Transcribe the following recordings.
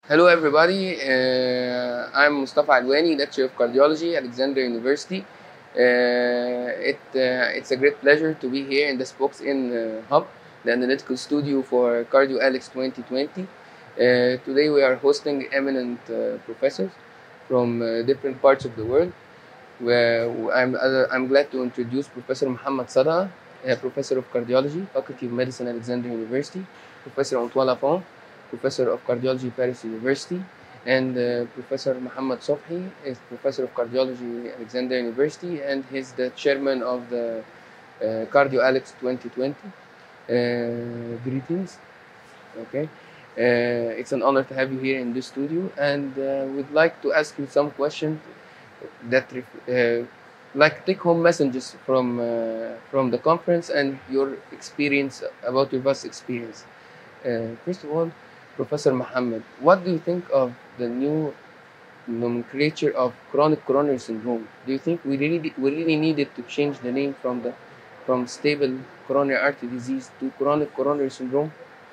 Hello, everybody. I'm Mustafa Alwani, lecturer of cardiology at Alexandria University. It's a great pleasure to be here in the Spokes-in Hub, the analytical studio for CardioAlex 2020. Today, we are hosting eminent professors from different parts of the world. I'm glad to introduce Professor Muhammad Sada, Professor of Cardiology, Faculty of Medicine at Alexandria University, Professor Antoine Lafont, Professor of Cardiology, Paris University, and Professor Muhammad Sofhi is Professor of Cardiology, Alexandria University, and he's the chairman of the CardioAlex 2020. Greetings. Okay. It's an honor to have you here in the studio, and we'd like to ask you some questions that like take-home messages from the conference and your experience about your vast experience. First of all, Professor Muhammad, what do you think of the new nomenclature of chronic coronary syndrome? Do you think we really needed to change the name from stable coronary artery disease to chronic coronary syndrome?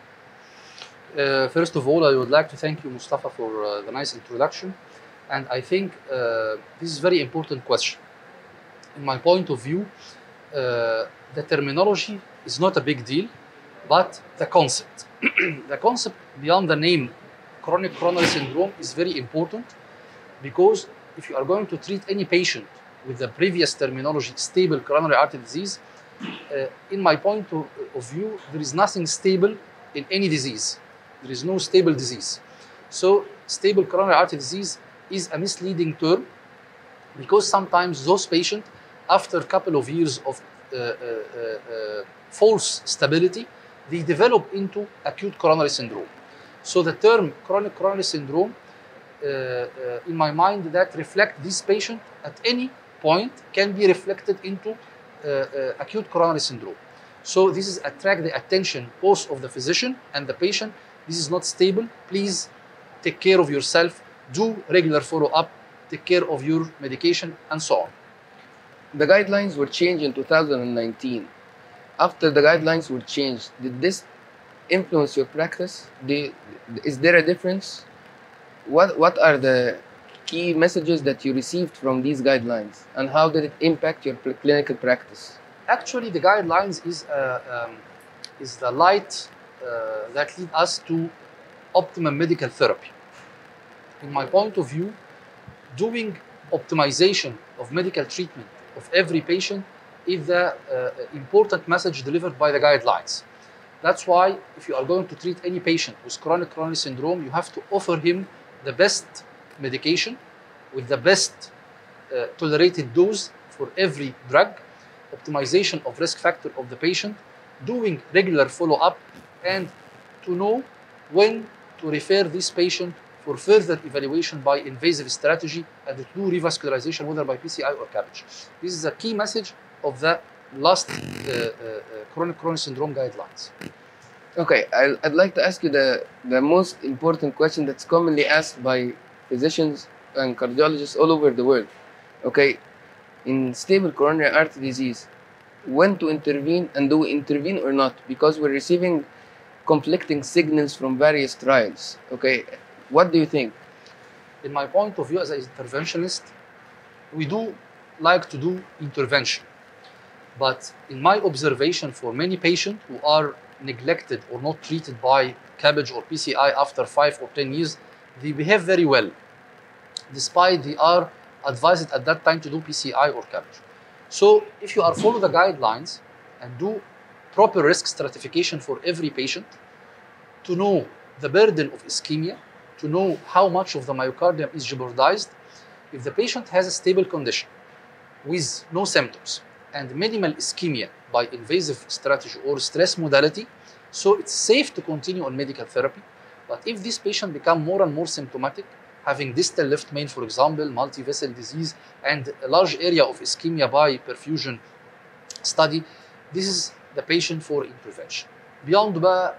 First of all, I would like to thank you, Mustafa, for the nice introduction. And I think this is a very important question. In my point of view, the terminology is not a big deal, but the concept. The concept beyond the name chronic coronary syndrome is very important, because if you are going to treat any patient with the previous terminology, stable coronary artery disease, in my point of view, there is nothing stable in any disease. There is no stable disease. So stable coronary artery disease is a misleading term, because sometimes those patients, after a couple of years of false stability, they develop into acute coronary syndrome. So the term chronic coronary syndrome, in my mind, that reflect this patient at any point can be reflected into acute coronary syndrome. So this is attract the attention both of the physician and the patient. This is not stable. Please take care of yourself, do regular follow-up, take care of your medication, and so on. The guidelines were changed in 2019. After the guidelines were changed, did this influence your practice? Is there a difference? What are the key messages that you received from these guidelines, and how did it impact your clinical practice? Actually, the guidelines is the light that lead us to optimum medical therapy. In my point of view, doing optimization of medical treatment of every patient is the important message delivered by the guidelines. That's why if you are going to treat any patient with chronic coronary syndrome, you have to offer him the best medication with the best tolerated dose for every drug, optimization of risk factor of the patient, doing regular follow-up, and to know when to refer this patient for further evaluation by invasive strategy and to do revascularization, whether by PCI or CABG. This is a key message of the last chronic coronary syndrome guidelines. Okay, I'd like to ask you the most important question that's commonly asked by physicians and cardiologists all over the world. Okay, in stable coronary artery disease, when to intervene, and do we intervene or not? Because we're receiving conflicting signals from various trials. Okay, what do you think? In my point of view as an interventionist, we do like to do intervention. But in my observation, for many patients who are neglected or not treated by CABG or PCI after 5 or 10 years, they behave very well, despite they are advised at that time to do PCI or CABG. So if you are follow the guidelines and do proper risk stratification for every patient, to know the burden of ischemia, to know how much of the myocardium is jeopardized, if the patient has a stable condition with no symptoms and minimal ischemia by invasive strategy or stress modality, so it's safe to continue on medical therapy. But if this patient become more and more symptomatic, having distal left main, for example, multi-vessel disease, and a large area of ischemia by perfusion study, this is the patient for intervention. Beyond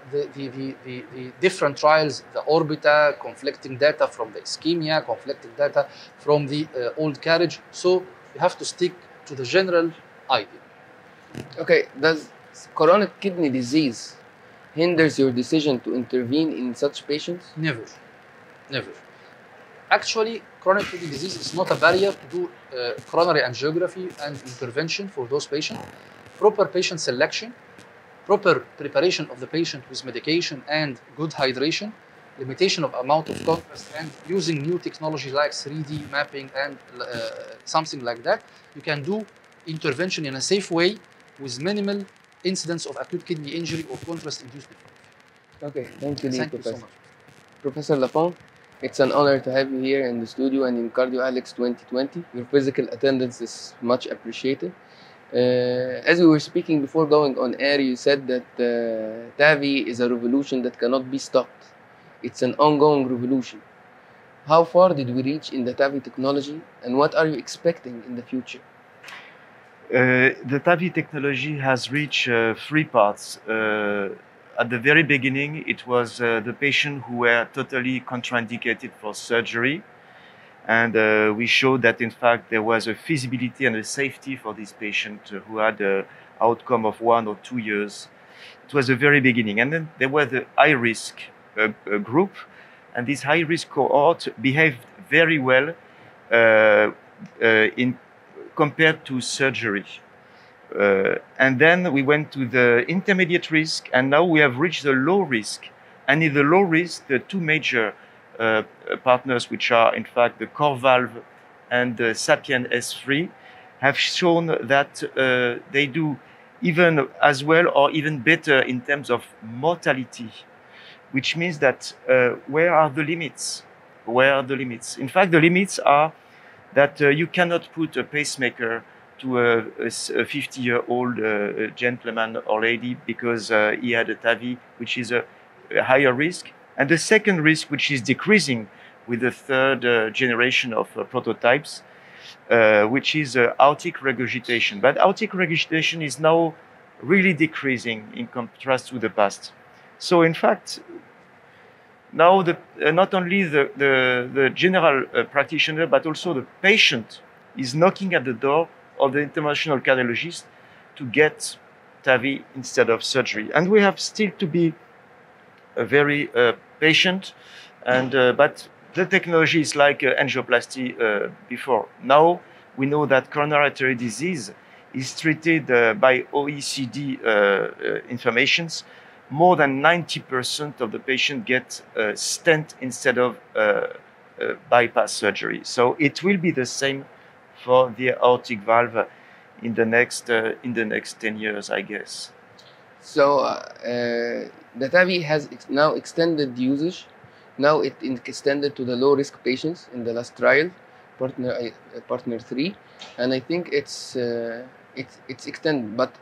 the different trials, the Orbita, conflicting data from the ischemia, conflicting data from the old carriage, so you have to stick to the general idea. Okay, does chronic kidney disease hinders your decision to intervene in such patients? Never. Never. Actually, chronic kidney disease is not a barrier to do coronary angiography and intervention for those patients. Proper patient selection, proper preparation of the patient with medication and good hydration, limitation of amount of contrast, and using new technology like 3D mapping and something like that, you can do intervention in a safe way with minimal incidence of acute kidney injury or contrast-induced nephropathy. Okay, thank you, Thank you so Professor. much. Professor Lafont, it's an honor to have you here in the studio and in CardioAlex 2020. Your physical attendance is much appreciated. As we were speaking before going on air, you said that TAVI is a revolution that cannot be stopped. It's an ongoing revolution. How far did we reach in the TAVI technology, and what are you expecting in the future? The TAVI technology has reached three parts. At the very beginning, it was the patients who were totally contraindicated for surgery. And we showed that, in fact, there was a feasibility and a safety for this patient who had an outcome of 1 or 2 years. It was the very beginning. And then there was the high-risk group. And this high-risk cohort behaved very well compared to surgery. And then we went to the intermediate risk, and now we have reached the low risk. And in the low risk, the two major partners, which are in fact the CoreValve and the SAPIEN S3, have shown that they do even as well or even better in terms of mortality, which means that where are the limits? Where are the limits? In fact, the limits are that you cannot put a pacemaker to a 50-year-old gentleman or lady because he had a TAVI, which is a higher risk. And the second risk, which is decreasing with the third generation of prototypes, which is aortic regurgitation. But aortic regurgitation is now really decreasing in contrast to the past. So in fact, now not only the general practitioner, but also the patient is knocking at the door of the interventional cardiologist to get TAVI instead of surgery. And we have still to be very patient, and but the technology is like angioplasty before. Now we know that coronary artery disease is treated by OECD informations. More than 90% of the patient get stent instead of bypass surgery. So it will be the same for the aortic valve in the next 10 years, I guess. So the TAVI has now extended usage. Now it extended to the low-risk patients in the last trial, partner 3, and I think it's extended. But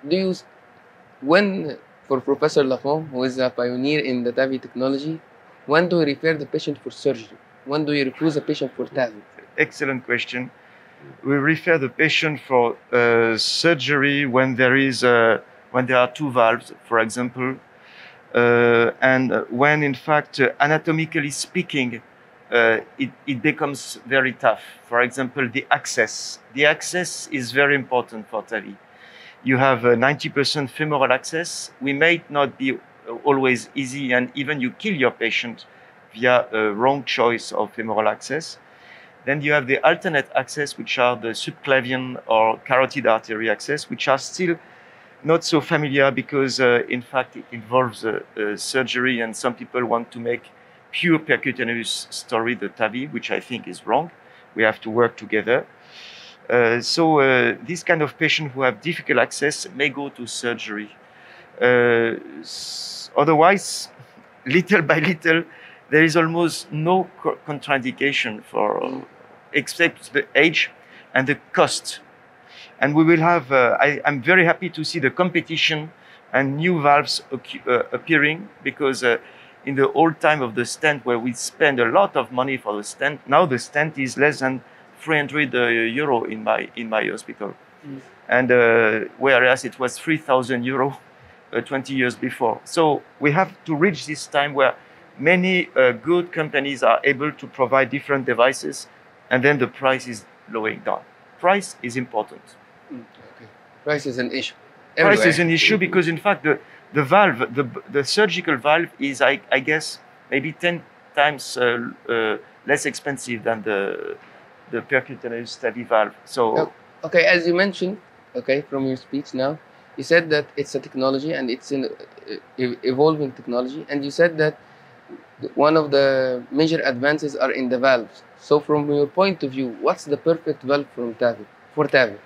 for Professor Lafont, who is a pioneer in the TAVI technology, when do you refer the patient for surgery? When do you refuse a patient for TAVI? Excellent question. We refer the patient for surgery when there are two valves, for example, and when, in fact, anatomically speaking, it becomes very tough. For example, the access. The access is very important for TAVI. You have 90% femoral access. We may not be always easy, and even you kill your patient via a wrong choice of femoral access. Then you have the alternate access, which are the subclavian or carotid artery access, which are still not so familiar because, in fact, it involves surgery, and some people want to make pure percutaneous story, the TAVI, which I think is wrong. We have to work together. So this kind of patient who have difficult access may go to surgery. Otherwise, little by little, there is almost no contraindication for except the age and the cost. And we will have, I'm very happy to see the competition and new valves appearing, because in the old time of the stent, where we spend a lot of money for the stent, now the stent is less than 300 euro in my hospital. And whereas it was 3,000 euro 20 years before. So we have to reach this time where many good companies are able to provide different devices, and then the price is lowering down. Price is important. Okay. Price is an issue. Price is an issue because, in fact, the valve, the surgical valve is, I guess, maybe 10 times less expensive than the percutaneous study valve. So. Oh, okay, as you mentioned, okay, from your speech now, you said that it's a technology and it's an evolving technology, and you said that one of the major advances are in the valves. So, from your point of view, what's the perfect valve from TAVI, for TAVI?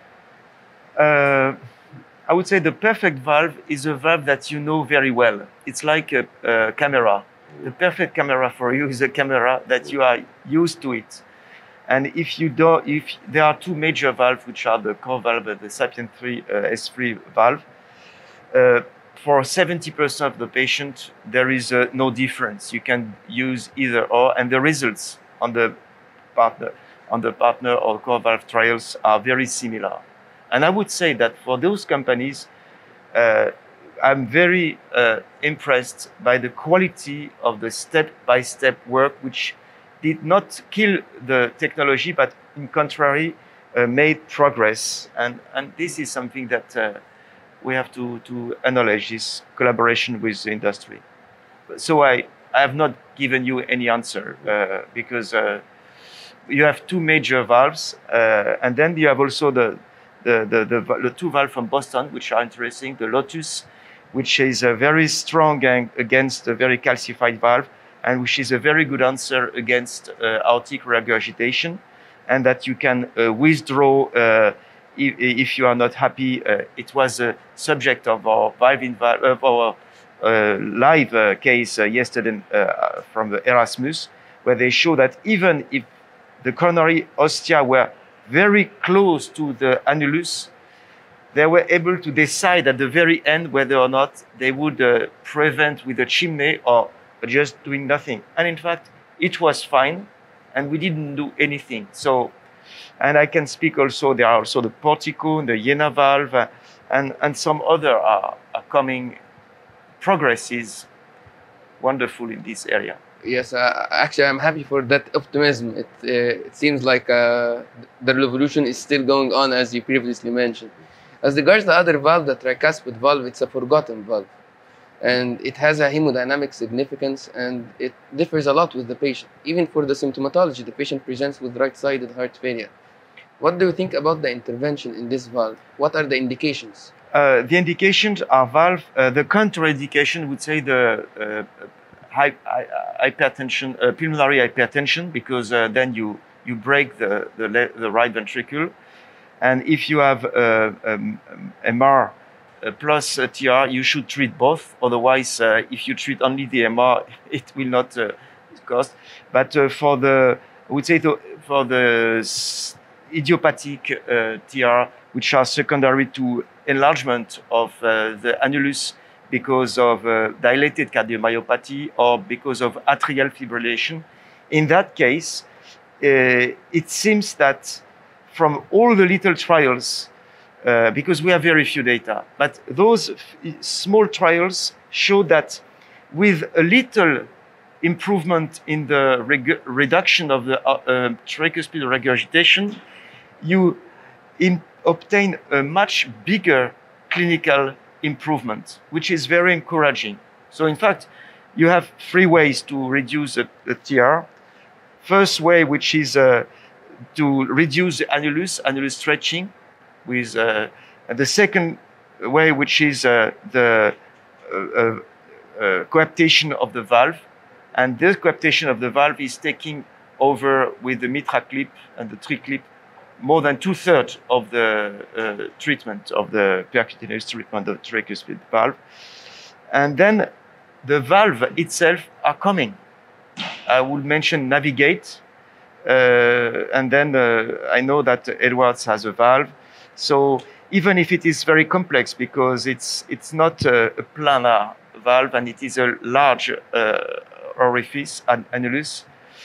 I would say the perfect valve is a valve that you know very well. It's like a camera. The perfect camera for you is a camera that you are used to it. And if there are two major valves, which are the core valve and the SAPIEN 3 S3 valve, for 70% of the patient, there is no difference. You can use either or, and the results on the partner or core valve trials are very similar. And I would say that for those companies, I'm very impressed by the quality of the step-by-step work, which did not kill the technology, but in contrary, made progress. And this is something that we have to acknowledge, this collaboration with the industry. So I have not given you any answer because you have two major valves, and then you have also the two valves from Boston, which are interesting. The Lotus, which is very strong against a very calcified valve, and which is a very good answer against aortic regurgitation, and that you can withdraw if you are not happy. It was a subject of our live case yesterday from the Erasmus, where they show that even if the coronary ostia were very close to the annulus, they were able to decide at the very end whether or not they would prevent with a chimney or just doing nothing. And in fact, it was fine, and we didn't do anything. So, and I can speak also, there are also the Portico, the Jena valve, and some other are coming. Progress is wonderful in this area. Yes, actually, I'm happy for that optimism. It seems like the revolution is still going on, as you previously mentioned. As regards the other valve, the tricuspid valve, it's a forgotten valve. And it has a hemodynamic significance, and it differs a lot with the patient. Even for the symptomatology, the patient presents with right-sided heart failure. What do you think about the intervention in this valve? What are the indications? The indications are valve. The contraindication would say the hypertension, pulmonary hypertension, because then you break the right ventricle. And if you have MR plus TR, you should treat both. Otherwise, if you treat only the MR, it will not cost. But for the, I would say, for the idiopathic TR, which are secondary to enlargement of the annulus because of dilated cardiomyopathy or because of atrial fibrillation, in that case, it seems that from all the little trials, because we have very few data, but those small trials show that with a little improvement in the reduction of the tricuspid regurgitation, you obtain a much bigger clinical improvement, which is very encouraging. So in fact, you have three ways to reduce the TR. First way, which is to reduce the annulus stretching, with the second way, which is the coaptation of the valve, and this coaptation of the valve is taking over with the Mitra clip and the TriClip more than 2/3 of the treatment of the percutaneous treatment of the tricuspid valve. And then the valve itself are coming. I will mention Navigate, and then I know that Edwards has a valve. So even if it is very complex, because it's not a planar valve and it is a large orifice, annulus,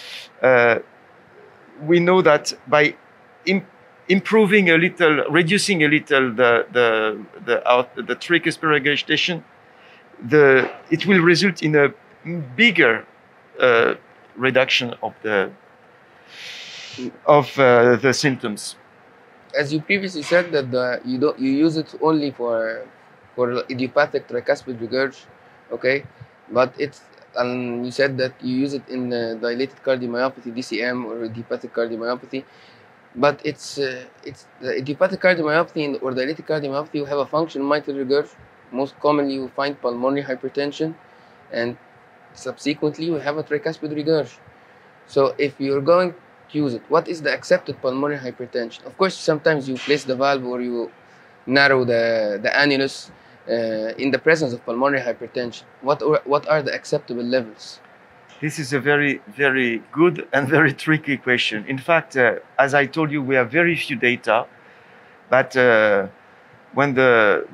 we know that by improving a little, reducing a little the tricuspid regurgitation, it will result in a bigger reduction of the symptoms. As you previously said that you use it only for idiopathic tricuspid regurg, okay, but and you said that you use it in dilated cardiomyopathy, DCM, or idiopathic cardiomyopathy. But it's the idiopathic cardiomyopathy or dilated cardiomyopathy. You have a functional mitral regurg. Most commonly, you find pulmonary hypertension, and subsequently, you have a tricuspid regurg. So, if you're going to use it, what is the accepted pulmonary hypertension? Of course, sometimes you place the valve or you narrow the annulus in the presence of pulmonary hypertension. What are the acceptable levels? This is a very, very good and very tricky question. In fact, as I told you, we have very few data, but when the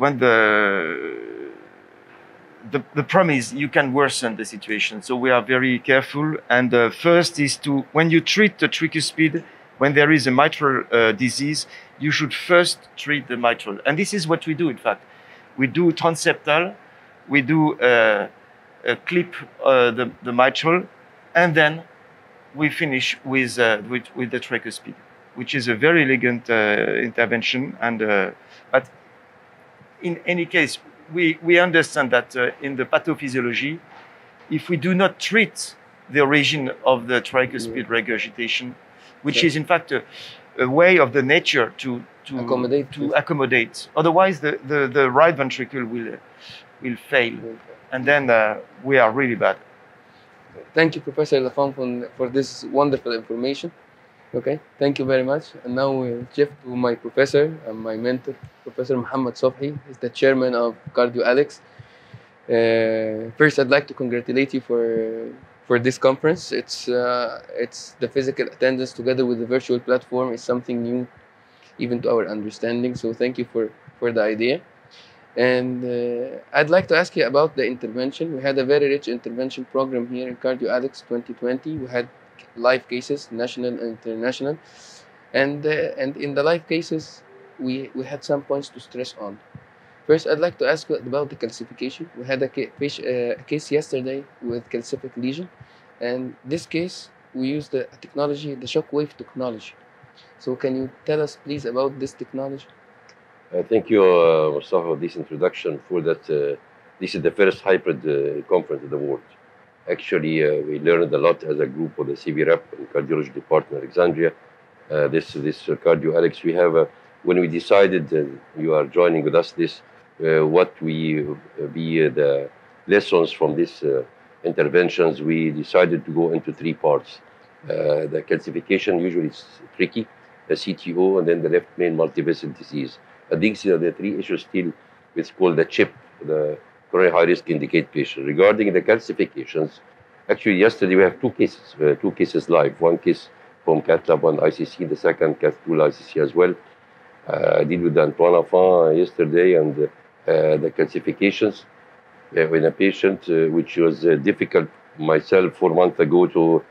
problem is you can worsen the situation. So we are very careful. And first is to, when you treat the tricuspid, when there is a mitral disease, you should first treat the mitral. And this is what we do, in fact. We do transeptal, we do clip the mitral, and then we finish with the tricuspid, which is a very elegant intervention. And but in any case, we understand that in the pathophysiology, if we do not treat the origin of the tricuspid regurgitation, which is in fact a way of the nature to accommodate. Otherwise, the right ventricle will fail, and then we are really bad. Thank you, Professor Lafont, for this wonderful information. Okay, thank you very much. And now we'll shift to my professor and my mentor, Professor Mohammed Sobhi. He's the chairman of CardioAlex. First, I'd like to congratulate you for this conference. It's the physical attendance together with the virtual platform is something new, even to our understanding. So thank you for the idea. And I'd like to ask you about the intervention. We had a very rich intervention program here in CardioAlex 2020. We had live cases, national and international, and in the live cases, we had some points to stress on. First, I'd like to ask you about the calcification. We had a case yesterday with calcific lesion, and this case we used the technology, the shockwave technology. So, can you tell us, please, about this technology? Thank you, Mustafa, for this introduction. For that, this is the first hybrid conference in the world. Actually, we learned a lot as a group of the CVRAP and cardiology department in Alexandria. This CardioAlex, we have, when we decided you are joining with us this, what we be the lessons from these interventions, we decided to go into three parts. The calcification usually is tricky, the CTO, and then the left main multivessel disease. These are the three issues still, it's called the CHIP, the coronary high risk indicate patient. Regarding the calcifications, actually yesterday we have two cases live. One case from Cath Lab, one ICC, the second Cath Tool ICC as well. I did with Antoine Lafont yesterday, and the calcifications in a patient which was difficult myself 4 months ago to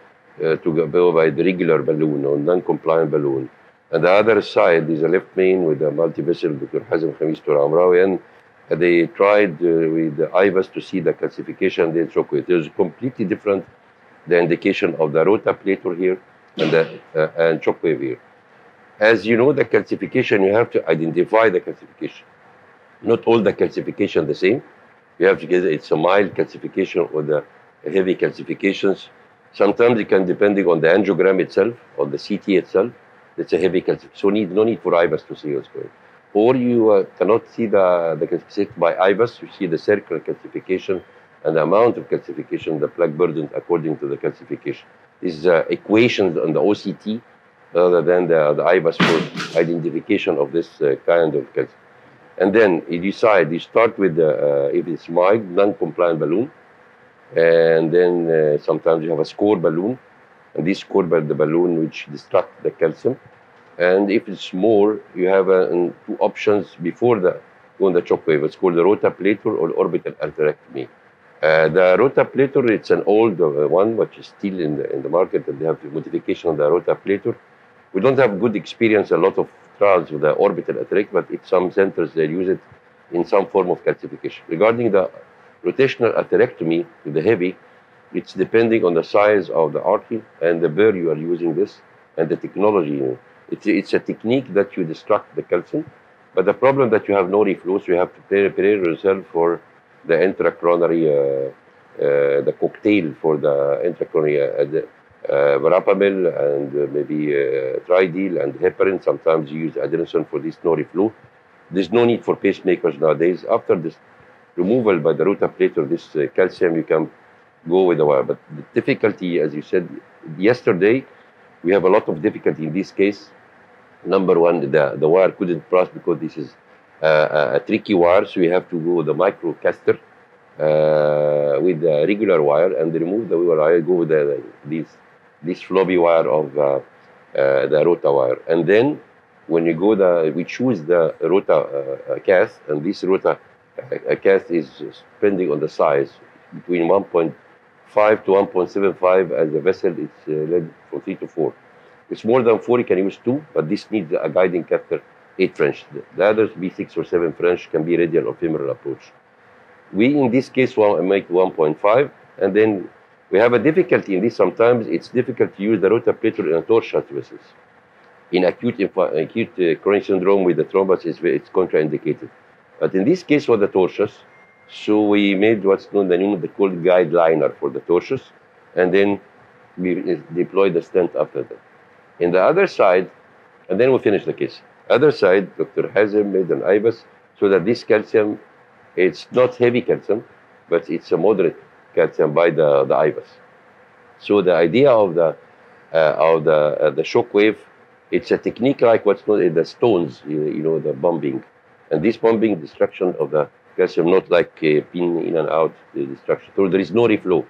go by the regular balloon or non-compliant balloon. And the other side is a left main with a multivessel, Dr. Hazem Khamis Amrawi, and they tried with the IVAS to see the calcification. They shockwave. There's completely different the indication of the rotaplator here and the and shockwave here. As you know, the calcification, you have to identify the calcification. Not all the calcification the same. You have to get it's a mild calcification or the heavy calcifications. Sometimes it can depending on the angiogram itself or the CT itself. It's a heavy calcification. So no need for IVAS to see what's going. Or you cannot see the calcification by IVAS. You see the circular calcification and the amount of calcification, the plaque burden according to the calcification. This is equations on the OCT rather than the IVAS for identification of this kind of calcification. And then you decide, you start with the, if it's mild, non-compliant balloon, and then sometimes you have a score balloon, and this score the balloon which destructs the calcium. And if it's more, you have two options before the shockwave. It's called the rotaplator or orbital atherectomy. The rotaplator, it's an old one which is still in the market, and they have the modification of the rotaplator. We don't have good experience, a lot of trials with the orbital atherectomy, but in some centers they use it in some form of calcification. Regarding the rotational atherectomy, the heavy, it's depending on the size of the artery and the burr you are using this and the technology. It's a technique that you destruct the calcium, but the problem that you have no reflow, so you have to prepare yourself for the intracoronary the cocktail for the intracoronary verapamil and maybe tridyl and heparin. Sometimes you use adenosine for this no reflow. There's no need for pacemakers nowadays. After this removal by the rotablator, this calcium, you can go with the wire. But the difficulty, as you said yesterday, we have a lot of difficulty in this case. Number one, the wire couldn't pass because this is a tricky wire, so you have to go with the microcaster with the regular wire and remove the wire, go with this floppy wire of the rota wire. And then when you go, we choose the rota cast, and this rota cast is depending on the size, between 1.5 to 1.75 as the vessel. It's led from 3 to 4. It's more than 4, you can use 2, but this needs a guiding catheter 8 French. The others, B6 or 7 French, can be radial or femoral approach. We, in this case, make 1.5, and then we have a difficulty in this. Sometimes it's difficult to use the rotablator in a tortuous vessels. In acute coronary syndrome with the thrombus, it's contraindicated. But in this case, for the tortuous, so we made what's known the called guideliner for the tortuous, and then we deployed the stent after that. In the other side, and then we finish the case. Other side, Dr. Hazem made an IVUS so that this calcium, it's not heavy calcium, but it's a moderate calcium by the IVUS. So the idea of the shock wave, it's a technique like what's known in the stones, the bombing. And this bombing destruction of the calcium, not like pin in and out destruction. So there is no reflow.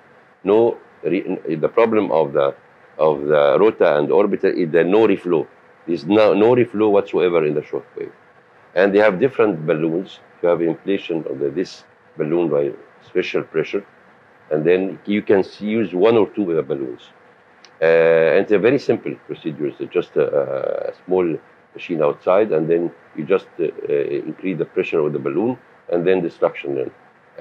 The problem of the rota and orbiter is the no reflow. There's no reflow whatsoever in the shock wave. And they have different balloons. You have inflation of this balloon by special pressure, and then you can use 1 or 2 of the balloons. And it's a very simple procedure. It's just a small machine outside, and then you just increase the pressure of the balloon, and then destruction.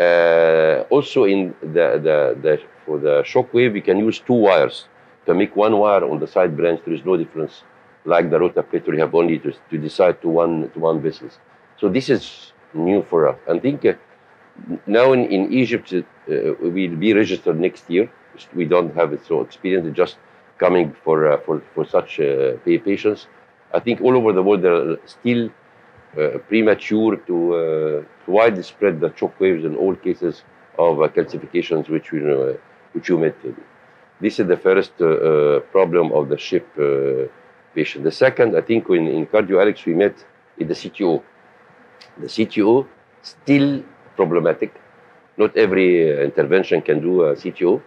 Also, in for the shock wave, you can use 2 wires. To make 1 wire on the side branch, there is no difference. Like the rotablator, you have only to decide to one vessels. So this is new for us. I think now in Egypt, we'll be registered next year. We don't have it so experience, just coming for such patients. I think all over the world, they're still premature to widely spread the shock waves in all cases of calcifications, which you met. This is the first problem of the ship patient. The second, I think, in CardioAlex, we met in the CTO. The CTO still problematic. Not every intervention can do a CTO,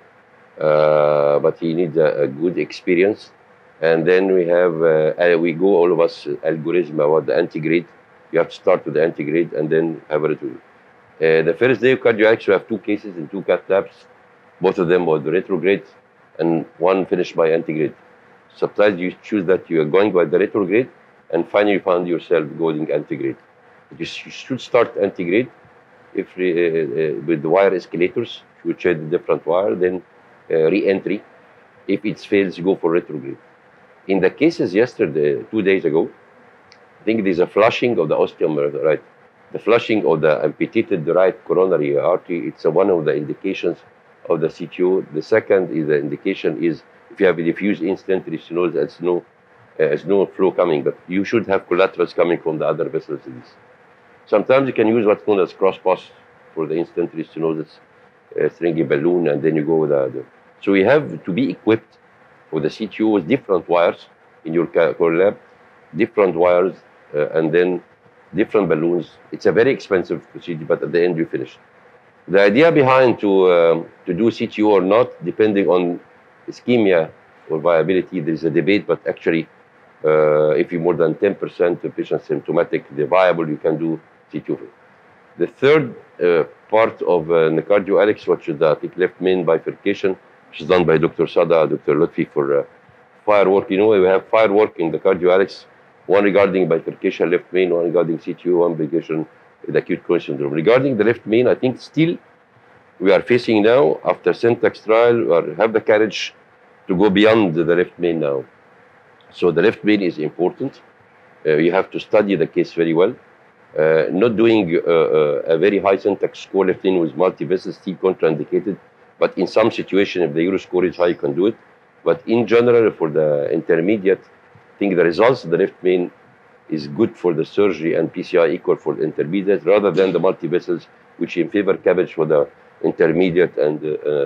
but he needs a good experience. And then we have, we go all of us algorithm about the antegrade. You have to start with the antegrade and then have a retool. The first day of CardioAlex, we have 2 cases in 2 cath labs. Both of them were the retrograde, and 1 finished by antegrade. Sometimes you choose that you are going by the retrograde, and finally you find yourself going antegrade. You should start antegrade with the wire escalators, which are the different wire, then re-entry. If it fails, you go for retrograde. In the cases yesterday, 2 days ago, I think there's a flushing of the ostium, right? The flushing of the amputated right coronary artery, it's one of the indications of the CTO. The second is the indication is if you have a diffuse in-stent restenosis, there's no flow coming, but you should have collaterals coming from the other vessels. Sometimes you can use what's known as cross-pass for the in-stent restenosis, stringy balloon, and then you go with the. So you have to be equipped with the CTO with different wires in your core lab, different wires, and then different balloons. It's a very expensive procedure, but at the end you finish. The idea behind to do CTO or not, depending on ischemia or viability, there is a debate, but actually, if you're more than 10% of patients symptomatic, they're viable, you can do CTO. The third part of the CardioAlex, which is the left main bifurcation, which is done by Dr. Sada, Dr. Lutfi for firework. We have firework in the CardioAlex, one regarding bifurcation left main, one regarding CTO, one bifurcation with acute coronary syndrome. Regarding the left main, I think still we are facing now, after Syntax trial, or have the courage to go beyond the left main now. So the left main is important. You have to study the case very well. Not doing a very high Syntax score left main with multi-vessels still contraindicated. But in some situation, if the euro score is high, you can do it. But in general, for the intermediate, I think the results of the left main is good for the surgery and PCI equal for the intermediate rather than the multi-vessels, which in favor CABG for the intermediate and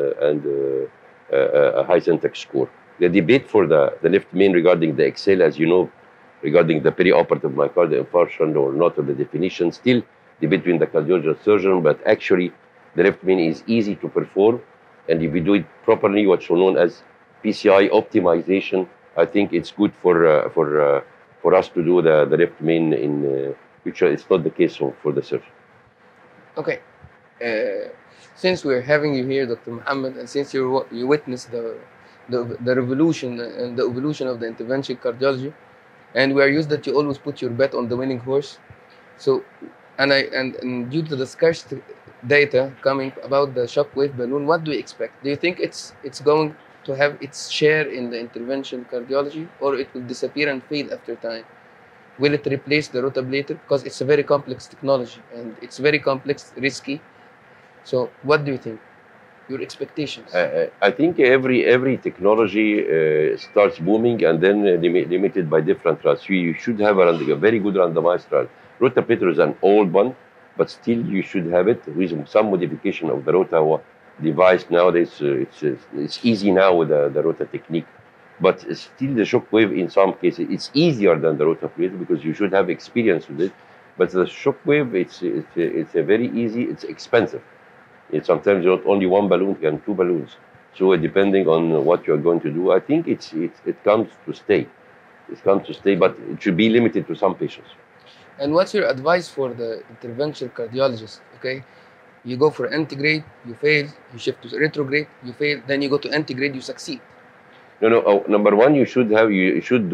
a high syntax score. The debate for the left main regarding the Excel, as you know, regarding the perioperative myocardial infarction or not, or the definition, still debate between the cardiologist and surgeon, but actually the left main is easy to perform, and if we do it properly, what's known as PCI optimization, I think it's good for us to do the left main in which it's not the case for the surgeon. Okay. Since we're having you here, Dr. Mohammed, and since you witnessed the revolution and the evolution of the intervention cardiology, and we are used that you always put your bet on the winning horse. So, and due to the scarce data coming about the shockwave balloon, what do you expect? Do you think it's going to have its share in the intervention cardiology, or it will disappear and fade after time? Will it replace the rotablator? Because it's a very complex technology and it's very complex, risky. So what do you think? Your expectations? I think every technology starts booming and then limited by different trials. You should have a very good randomized trial. Rotaplator is an old one, but still you should have it with some modification of the rota device. Nowadays it's easy now with the rota technique, but still the shockwave in some cases it's easier than the rotaplator because you should have experience with it. But the shockwave it's a very easy. It's expensive. It's sometimes not only one balloon, and two balloons. So depending on what you're going to do, I think it comes to stay. It comes to stay, but it should be limited to some patients. And what's your advice for the interventional cardiologist? Okay, you go for antegrade, you fail. You shift to retrograde, you fail. Then you go to antegrade, you succeed. No. Number one, you shouldn't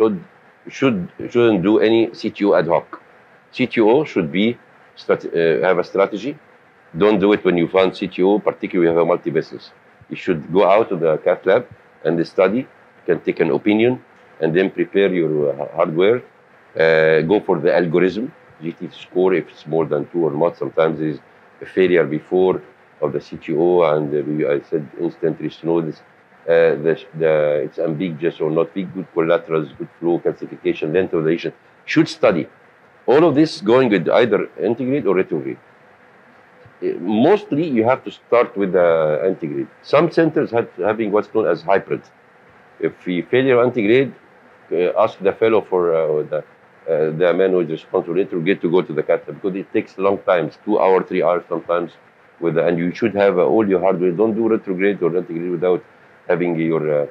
do any CTO ad hoc. CTO should be have a strategy. Don't do it when you find CTO, particularly if you have a multi-vessels. You should go out to the cath lab and study. You can take an opinion and then prepare your hardware. Go for the algorithm, GT score if it's more than 2 or not. Sometimes there is a failure before of the CTO, and I said instant restenosis. It's ambiguous or not big, good collaterals, good flow, calcification, length should study. All of this going with either antegrade or retrograde. Mostly you have to start with the antegrade. Some centers having what's known as hybrid. If you fail your antegrade, ask the fellow for the man who is responsible retrograde to go to the cath lab because it takes a long time, 2 hours, 3 hours sometimes. And you should have all your hardware. Don't do retrograde or antegrade without having your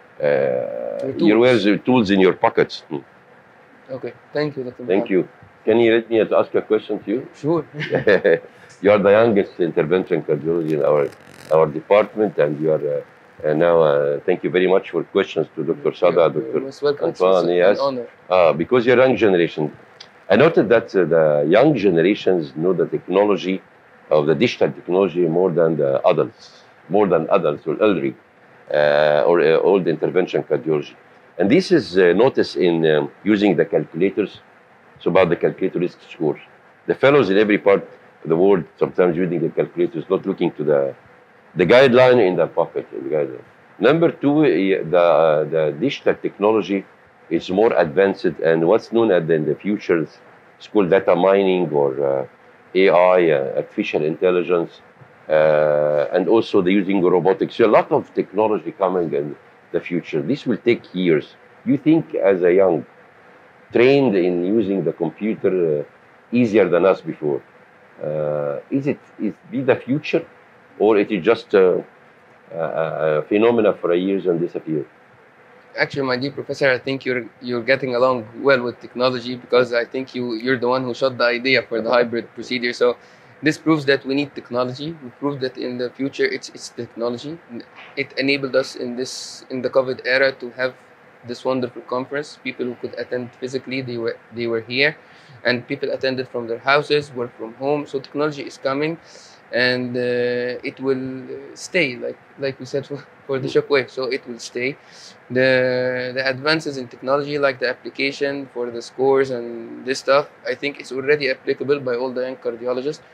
tools in your pockets. Okay, thank you, Dr. Thank you. Can you let me ask a question to you? Sure. You are the youngest intervention cardiologist in our department, and you are now. Thank you very much for questions to Dr. Sada, Dr. Antoine. Yes, because you're young generation. I noted that the young generations know the technology of the digital technology more than the adults or elderly or old intervention cardiology. And this is noticed in using the calculators. So about the calculator risk scores. The fellows in every part of the world sometimes using the calculators, not looking to the guideline in the pocket. Number two, the digital technology is more advanced, and what's known as in the future is called data mining or AI, artificial intelligence, and also the using robotics. So a lot of technology coming in the future. This will take years. You think as a young, trained in using the computer easier than us before. Is it the future, or it is just a phenomena for a years and disappear? Actually, my dear professor, I think you're getting along well with technology because I think you're the one who shot the idea for the hybrid procedure. So this proves that we need technology. We proved that in the future it's technology. It enabled us in the COVID era to have this wonderful conference. People who could attend physically, they were here, and people attended from their houses, work from home. So technology is coming, and it will stay, like we said for the shockwave. So it will stay. The advances in technology, like the application for the scores and this stuff, I think it's already applicable by all the young cardiologists.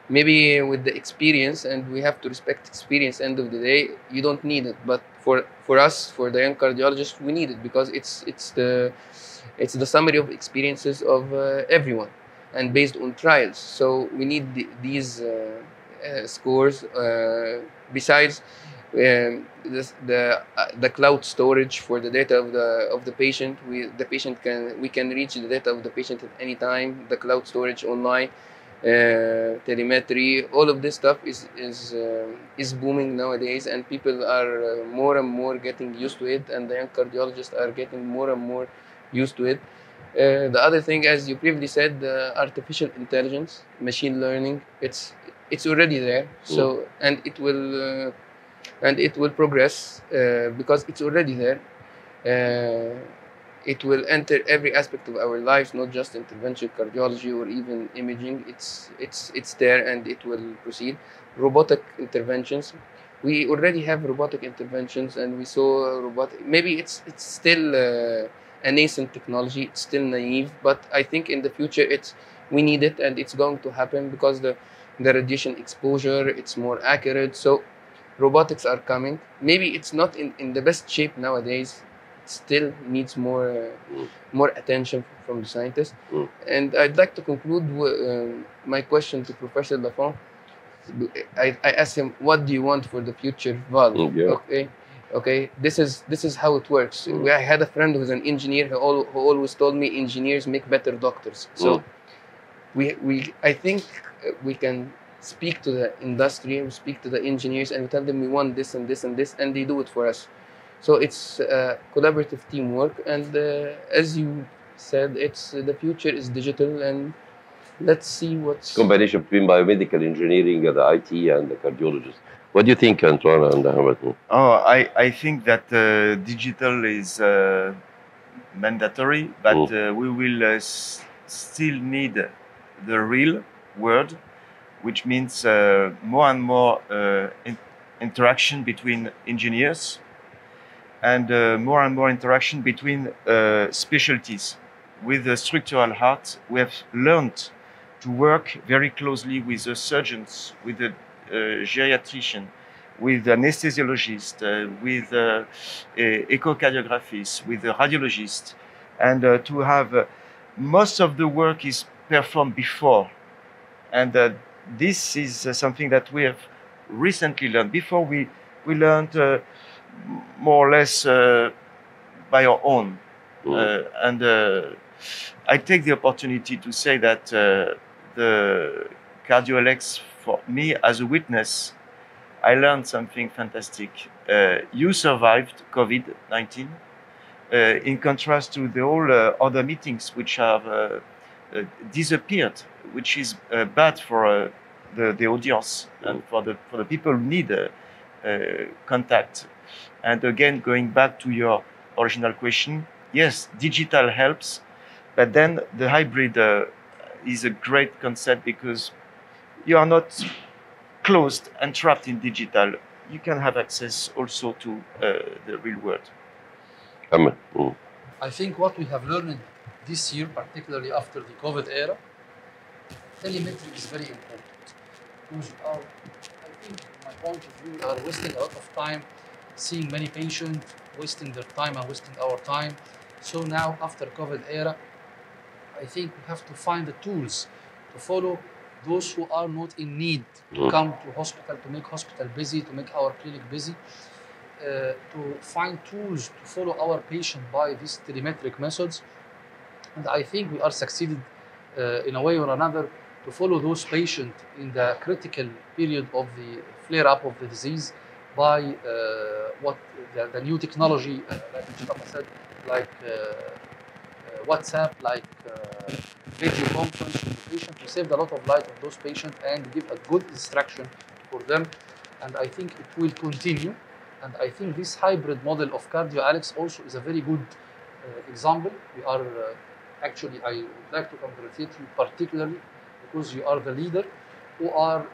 maybe with the experience, and we have to respect experience. End of the day, you don't need it, but for us, for the young cardiologists, we need it because it's the summary of experiences of everyone, and based on trials. So we need these scores. Besides the cloud storage for the data of the patient, we can reach the data of the patient at any time. The cloud storage online, telemetry, all of this stuff is booming nowadays, and people are more and more getting used to it, and the young cardiologists are getting more and more used to it. The other thing, as you previously said, artificial intelligence, machine learning, it's already there. So and it will progress because it's already there. It will enter every aspect of our lives, not just interventional cardiology or even imaging. It's there, and it will proceed. Robotic interventions. We already have robotic interventions, and we saw robotic. Maybe it's still a nascent technology. It's still naive, but I think in the future we need it, and it's going to happen because the radiation exposure, it's more accurate. So robotics are coming. Maybe it's not in the best shape nowadays. It still needs more attention from the scientists. And I'd like to conclude my question to Professor Lafont. I asked him, what do you want for the future valve? Okay, this is how it works. I had a friend who's an engineer who always told me engineers make better doctors. So I think we can speak to the industry, we speak to the engineers, and we tell them we want this and this and this, and they do it for us. So it's collaborative teamwork, and as you said, the future is digital, and let's see what's combination between biomedical engineering, the IT, and the cardiologist. What do you think, Antoine and Ahmed? Oh, I think that digital is mandatory, but we will still need the real world, which means more and more interaction between engineers and more interaction between specialties. With the structural heart, we have learned to work very closely with the surgeons, with the geriatrician, with the anesthesiologist, with echocardiographists, with the radiologist, and to have most of the work is performed before. And this is something that we have recently learned. Before we learned more or less by our own. And I take the opportunity to say that the CardioLX, for me as a witness, I learned something fantastic. You survived COVID-19 in contrast to the whole other meetings which have disappeared, which is bad for the audience and for the people who need contact. And again, going back to your original question, yes, digital helps, but then the hybrid is a great concept because you are not closed and trapped in digital. You can have access also to the real world. I think what we have learned this year, particularly after the COVID era, telemetry is very important. Because I think, from my point of view, we are wasting a lot of time seeing many patients, wasting their time and wasting our time. So now, after COVID era, I think we have to find the tools to follow those who are not in need to come to hospital, to make hospital busy, to make our clinic busy, to find tools to follow our patient by these telemetric methods. And I think we are succeeded in a way or another to follow those patients in the critical period of the flare-up of the disease by what the new technology, like Mustafa said, like WhatsApp, like video conference with the patient, to save a lot of life of those patients and give a good instruction for them. And I think it will continue. And I think this hybrid model of CardioAlex also is a very good example. We are actually, I would like to congratulate you particularly because you are the leader who are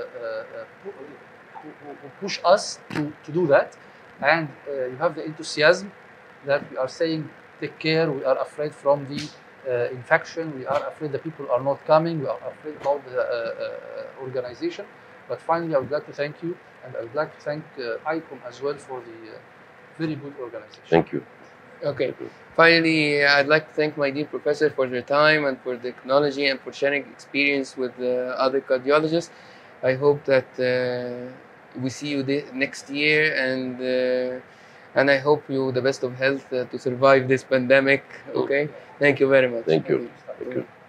who push us to do that, and you have the enthusiasm that we are saying take care. We are afraid from the infection. We are afraid the people are not coming. We are afraid about the organization. But finally, I would like to thank you, and I would like to thank ICOM as well for the very good organization. Thank you. Okay. Finally, I'd like to thank my dear professor for their time and for the technology and for sharing experience with other cardiologists. I hope that we see you next year, and I hope you the best of health to survive this pandemic. Okay. Thank you very much. Thank you. Thank you.